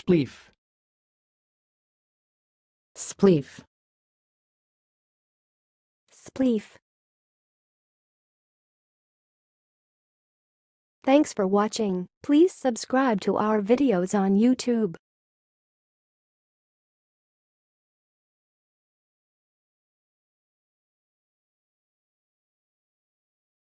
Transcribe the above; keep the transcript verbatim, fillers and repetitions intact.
spleef, spleef, spleef. Thanks for watching. Please subscribe to our videos on YouTube.